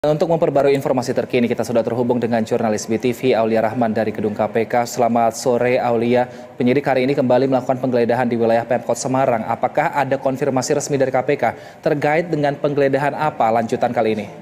Untuk memperbarui informasi terkini, kita sudah terhubung dengan jurnalis BTV Aulia Rahman dari Gedung KPK. Selamat sore Aulia, penyidik hari ini kembali melakukan penggeledahan di wilayah Pemkot Semarang. Apakah ada konfirmasi resmi dari KPK terkait dengan penggeledahan apa lanjutan kali ini?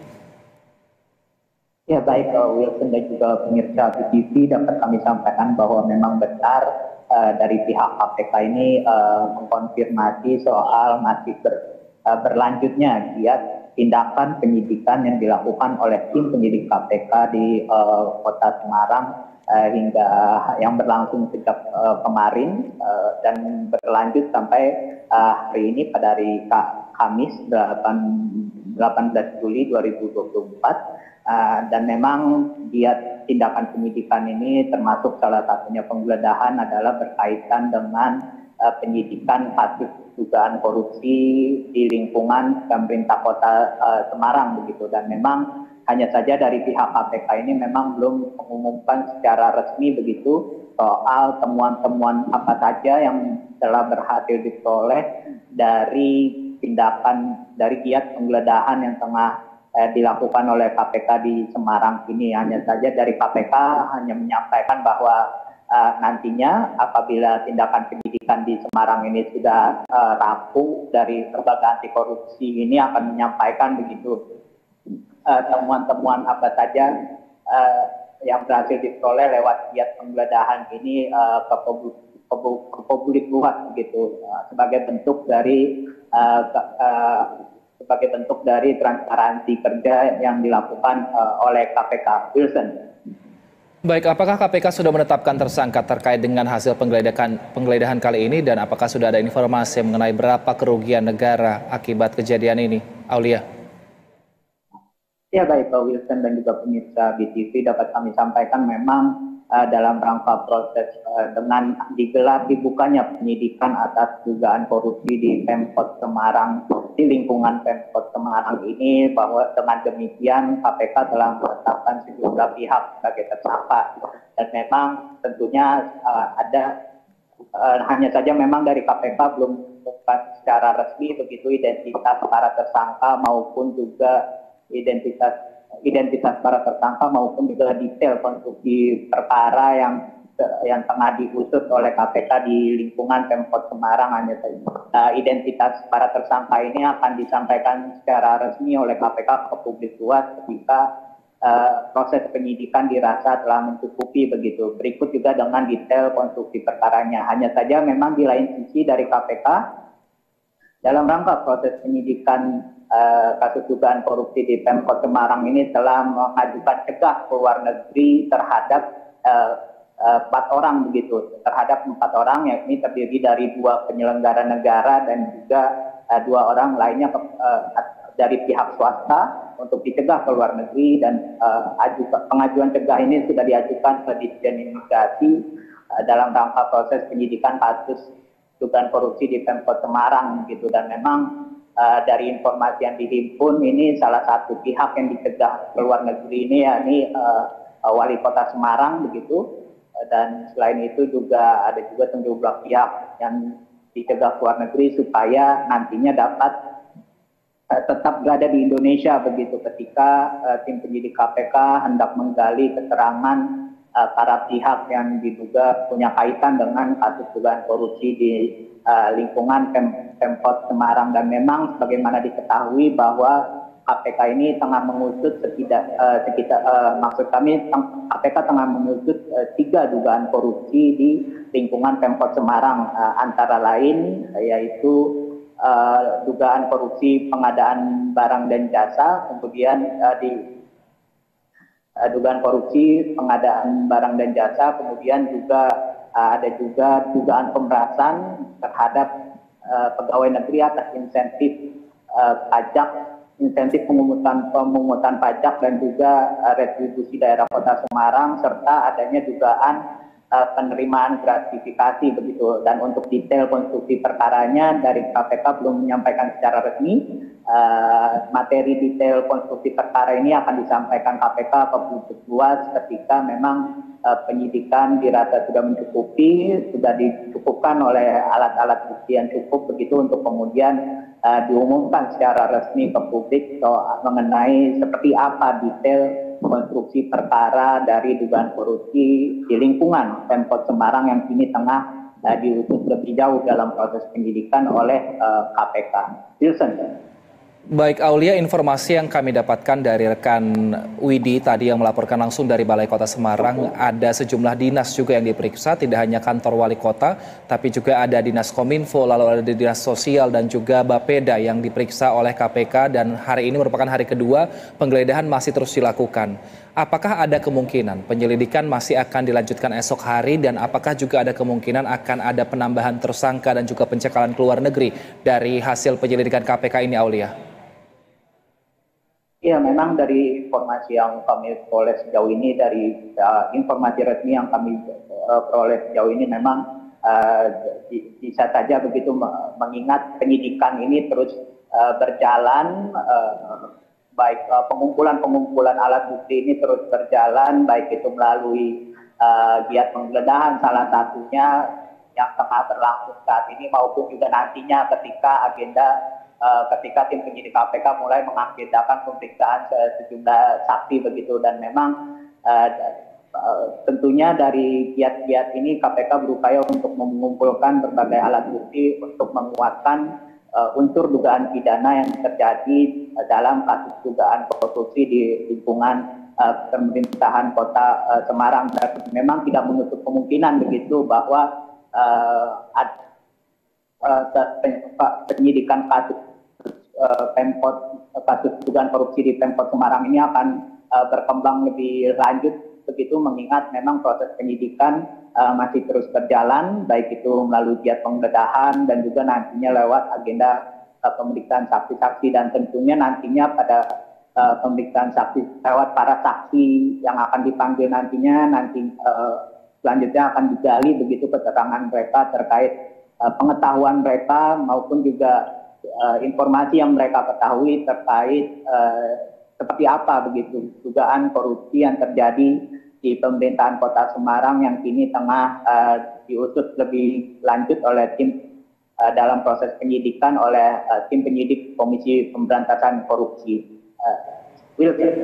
Ya baik, Wilson dan juga pemirsa BTV dapat kami sampaikan bahwa memang benar dari pihak KPK ini mengkonfirmasi soal masih berlanjutnya tindakan penyidikan yang dilakukan oleh tim penyidik KPK di Kota Semarang hingga yang berlangsung sejak kemarin dan berlanjut sampai hari ini pada hari Kamis 18 Juli 2024. Dan memang tindakan penyidikan ini termasuk salah satunya penggeledahan adalah berkaitan dengan penyidikan kasus dugaan korupsi di lingkungan pemerintah Kota Semarang begitu. Dan memang hanya saja dari pihak KPK ini memang belum mengumumkan secara resmi begitu soal temuan-temuan apa saja yang telah berhasil diperoleh dari tindakan dari giat penggeledahan yang tengah dilakukan oleh KPK di Semarang ini. Hanya saja dari KPK hanya menyampaikan bahwa nantinya apabila tindakan penyidikan di Semarang ini sudah rampung dari lembaga anti korupsi ini akan menyampaikan begitu temuan-temuan apa saja yang berhasil diperoleh lewat giat penggeledahan ini ke publik luas begitu sebagai bentuk dari transparansi kerja yang dilakukan oleh KPK. Wilson. Baik, apakah KPK sudah menetapkan tersangka terkait dengan hasil penggeledahan kali ini dan apakah sudah ada informasi mengenai berapa kerugian negara akibat kejadian ini, Aulia? Ya baik, Pak Wilson dan juga pemirsa BTV dapat kami sampaikan memang dalam rangka proses dengan dibukanya penyidikan atas dugaan korupsi di Pemkot Semarang, di lingkungan Pemkot Semarang ini, bahwa dengan demikian KPK telah menetapkan sejumlah pihak sebagai tersangka. Dan memang tentunya hanya saja memang dari KPK belum mengumumkan secara resmi begitu identitas para tersangka maupun juga identitas para tersangka maupun juga detail konstruksi perkara yang tengah diusut oleh KPK di lingkungan Pemkot Semarang. Hanya identitas para tersangka ini akan disampaikan secara resmi oleh KPK ke publik luas ketika proses penyidikan dirasa telah mencukupi begitu. Berikut juga dengan detail konstruksi perkaranya. Hanya saja memang di lain sisi dari KPK dalam rangka proses penyidikan kasus dugaan korupsi di Pemkot Semarang ini telah mengajukan cegah ke luar negeri terhadap 4 orang begitu, terhadap 4 orang, yakni terdiri dari 2 penyelenggara negara dan juga 2 orang lainnya dari pihak swasta untuk dicegah ke luar negeri. Dan pengajuan cegah ini sudah diajukan ke Ditjen Imigrasi dalam rangka proses penyidikan kasus dugaan korupsi di Pemkot Semarang gitu. Dan memang dari informasi yang dihimpun ini salah satu pihak yang dicegah ke luar negeri ini yakni Wali Kota Semarang begitu. Dan selain itu juga ada juga sejumlah pihak yang dicegah ke luar negeri supaya nantinya dapat tetap berada di Indonesia begitu ketika tim penyidik KPK hendak menggali keterangan para pihak yang diduga punya kaitan dengan kasus dugaan korupsi di lingkungan Pemkot Semarang. Dan memang sebagaimana diketahui bahwa KPK ini tengah mengusut KPK tengah mengusut 3 dugaan korupsi di lingkungan Pemkot Semarang, antara lain yaitu dugaan korupsi pengadaan barang dan jasa, kemudian dugaan korupsi pengadaan barang dan jasa, kemudian juga ada juga dugaan pemerasan terhadap pegawai negeri atas insentif pajak, insentif pemungutan pajak dan juga retribusi daerah Kota Semarang, serta adanya dugaan penerimaan gratifikasi begitu. Dan untuk detail konstruksi perkaranya dari KPK belum menyampaikan secara resmi. Materi detail konstruksi perkara ini akan disampaikan KPK ke publik luas ketika memang penyidikan dirasa sudah mencukupi, sudah dicukupkan oleh alat-alat bukti yang cukup begitu untuk kemudian diumumkan secara resmi ke publik mengenai seperti apa detail konstruksi perkara dari dugaan korupsi di lingkungan Pemkot Semarang yang kini tengah diusut lebih jauh dalam proses penyidikan oleh KPK. Wilson. Baik Aulia, informasi yang kami dapatkan dari rekan Widi tadi yang melaporkan langsung dari Balai Kota Semarang, ada sejumlah dinas juga yang diperiksa, tidak hanya kantor wali kota, tapi juga ada dinas Kominfo, lalu ada dinas sosial dan juga Bapeda yang diperiksa oleh KPK, dan hari ini merupakan hari kedua penggeledahan masih terus dilakukan. Apakah ada kemungkinan penyelidikan masih akan dilanjutkan esok hari, dan apakah juga ada kemungkinan akan ada penambahan tersangka dan juga pencekalan ke luar negeri dari hasil penyelidikan KPK ini, Aulia? Ya, memang dari informasi yang kami peroleh sejauh ini, dari informasi resmi yang kami peroleh sejauh ini, memang bisa saja begitu, mengingat penyidikan ini terus berjalan, baik pengumpulan alat bukti ini terus berjalan, baik itu melalui giat penggeledahan salah satunya yang tengah berlangsung saat ini, maupun juga nantinya ketika tim penyidik KPK mulai mengagendakan pemeriksaan sejumlah saksi begitu. Dan memang tentunya dari giat-giat ini KPK berupaya untuk mengumpulkan berbagai alat bukti untuk menguatkan unsur dugaan pidana yang terjadi dalam kasus dugaan korupsi di lingkungan pemerintahan Kota Semarang. Dan memang tidak menutup kemungkinan begitu bahwa penyidikan kasus dugaan korupsi di Pemkot Semarang ini akan berkembang lebih lanjut begitu, mengingat memang proses penyidikan masih terus berjalan, baik itu melalui giat penggeledahan dan juga nantinya lewat agenda pemeriksaan saksi-saksi, dan tentunya nantinya pada pemeriksaan saksi lewat para saksi yang akan dipanggil nantinya selanjutnya akan digali begitu keterangan mereka terkait pengetahuan mereka maupun juga informasi yang mereka ketahui terkait seperti apa begitu dugaan korupsi yang terjadi di pemerintahan Kota Semarang yang kini tengah diusut lebih lanjut oleh tim dalam proses penyidikan oleh tim penyidik Komisi Pemberantasan Korupsi.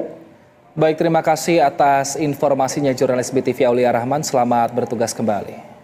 Baik, terima kasih atas informasinya jurnalis BTV Aulia Rahman. Selamat bertugas kembali.